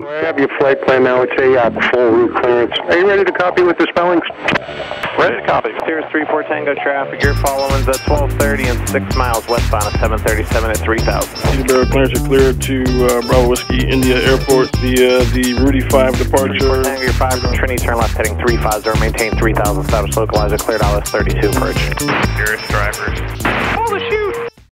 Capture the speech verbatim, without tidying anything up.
I have your flight plan now. It's a uh, full route clearance. Are you ready to copy with the spellings? Ready to copy. Cirrus three four Tango traffic. You're following the twelve thirty and six miles westbound of seven thirty-seven at three thousand. Peterborough clearance are clear to uh, Bravo Whiskey India Airport. The uh, the Rudy five departure. Tango, you're five from Trinity, turn left heading three five zero, maintain three thousand, establish localizer, cleared out as thirty-two, purge. Cirrus drivers. Pull the chute!